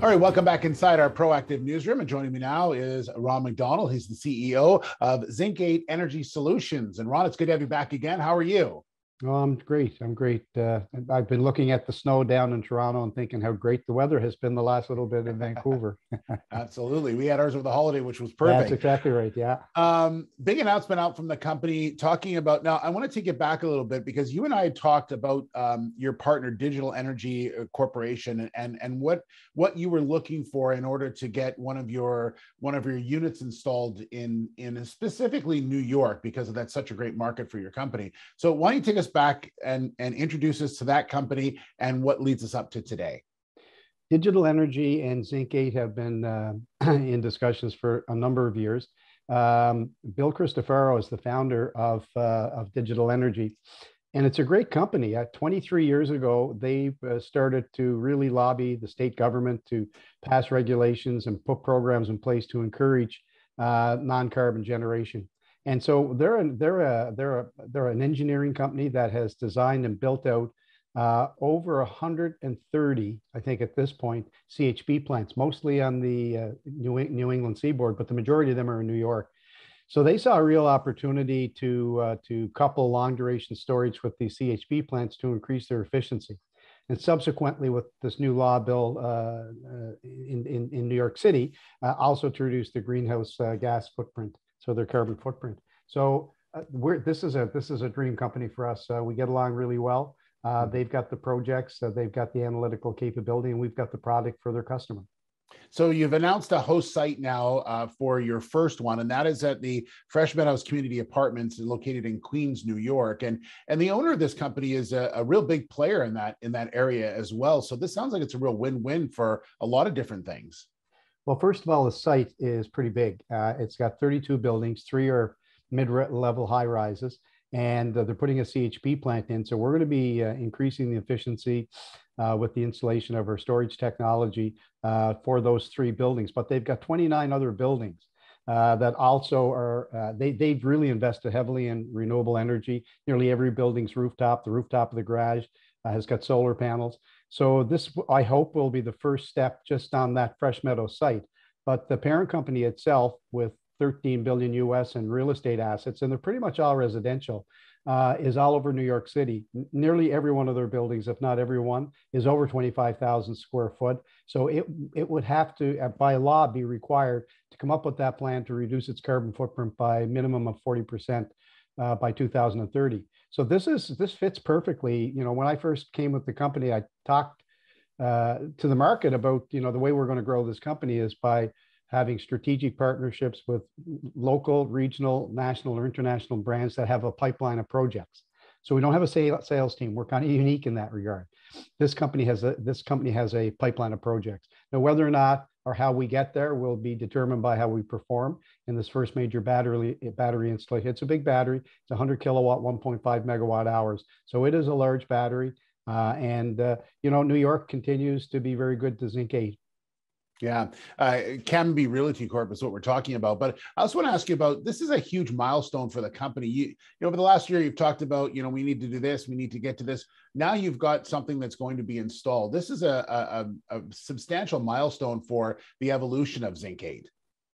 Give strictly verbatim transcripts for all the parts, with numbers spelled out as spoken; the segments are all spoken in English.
right, welcome back inside our Proactive newsroom. And joining me now is Ron Macdonald. He's the C E O of Zinc eight Energy Solutions. And Ron, it's good to have you back again. How are you? Oh, I'm great. I'm great. Uh, I've been looking at the snow down in Toronto and thinking how great the weather has been the last little bit in Vancouver. Absolutely. We had ours over the holiday, which was That's perfect. exactly right. Yeah. Um, big announcement out from the company talking about, now I want to take it back a little bit because you and I had talked about um, your partner, Digital Energy Corporation, and, and, and what, what you were looking for in order to get one of your, one of your units installed in, in specifically New York, because that's such a great market for your company. So why don't you take us back and, and introduce us to that company and what leads us up to today? Digital Energy and Zinc eight have been uh, in discussions for a number of years. Um, Bill Cristofaro is the founder of, uh, of Digital Energy, and it's a great company. Uh, twenty-three years ago, they uh, started to really lobby the state government to pass regulations and put programs in place to encourage uh, non-carbon generation. And so they're an, they're a they're a they're an engineering company that has designed and built out uh, over one hundred thirty, I think at this point, C H P plants, mostly on the uh, New, New England seaboard, but the majority of them are in New York. So they saw a real opportunity to uh, to couple long duration storage with these C H P plants to increase their efficiency. And subsequently, with this new law bill uh, uh, in, in in New York City, uh, also to reduce the greenhouse uh, gas footprint. So their carbon footprint. So uh, we're, this is a this is a dream company for us. Uh, we get along really well. Uh, they've got the projects, uh, they've got the analytical capability, and we've got the product for their customer. So you've announced a host site now uh, for your first one, and that is at the Fresh Meadows Community Apartments located in Queens, New York. And and the owner of this company is a, a real big player in that in that area as well. So this sounds like it's a real win-win for a lot of different things. Well, first of all, the site is pretty big. Uh, it's got thirty-two buildings, three are mid-level high rises, and uh, they're putting a C H P plant in. So we're going to be uh, increasing the efficiency uh, with the installation of our storage technology uh, for those three buildings. But they've got twenty-nine other buildings uh, that also are, uh, they, they've really invested heavily in renewable energy. Nearly every building's rooftop, the rooftop of the garage uh, has got solar panels. So this, I hope, will be the first step just on that Fresh Meadows site. But the parent company itself, with thirteen billion U S in real estate assets, and they're pretty much all residential, uh, is all over New York City. N- nearly every one of their buildings, if not every one, is over twenty-five thousand square foot. So it, it would have to, uh, by law, be required to come up with that plan to reduce its carbon footprint by a minimum of forty percent uh, by two thousand thirty. So this is this fits perfectly. You know, when I first came with the company, I talked uh, to the market about, you know, the way we're going to grow this company is by having strategic partnerships with local, regional, national, or international brands that have a pipeline of projects. So we don't have a sales team. We're kind of unique in that regard. This company has a this company has a pipeline of projects. Now, whether or not or how we get there will be determined by how we perform in this first major battery battery installation. It's a big battery. It's one hundred kilowatt, one point five megawatt hours. So it is a large battery. Uh, and, uh, you know, New York continues to be very good to Zinc eight. Yeah, uh, Cammeby Realty Corp is what we're talking about. But I also want to ask you about, this is a huge milestone for the company. You, you know, over the last year, you've talked about, you know, we need to do this, we need to get to this. Now you've got something that's going to be installed. This is a, a, a substantial milestone for the evolution of Zinc eight.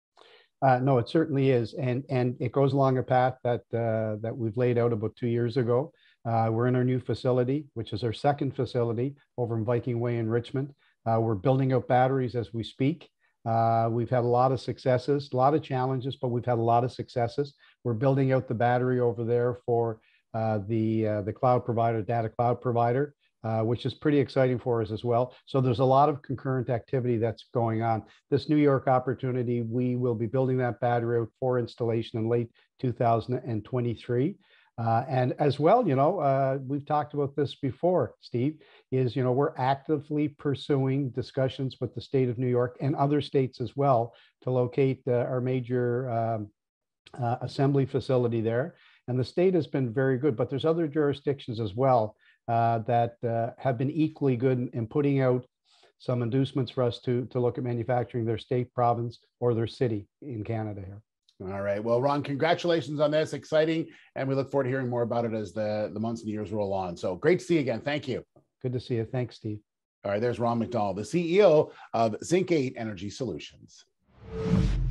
Uh, no, it certainly is, and and it goes along a path that uh, that we've laid out about two years ago. Uh, we're in our new facility, which is our second facility over in Viking Way in Richmond. Uh, we're building out batteries as we speak. Uh, we've had a lot of successes, a lot of challenges, but we've had a lot of successes. We're building out the battery over there for uh, the uh, the cloud provider, data cloud provider, uh, which is pretty exciting for us as well. So there's a lot of concurrent activity that's going on. This New York opportunity, we will be building that battery out for installation in late two thousand twenty-three. Uh, and as well, you know, uh, we've talked about this before, Steve, is, you know, we're actively pursuing discussions with the state of New York and other states as well to locate uh, our major um, uh, assembly facility there. And the state has been very good, but there's other jurisdictions as well uh, that uh, have been equally good in, in putting out some inducements for us to, to look at manufacturing their state, province, or their city in Canada here. All right. Well, Ron, congratulations on this. Exciting. And we look forward to hearing more about it as the, the months and years roll on. So great to see you again. Thank you. Good to see you. Thanks, Steve. All right, there's Ron Macdonald, the C E O of Zinc eight Energy Solutions.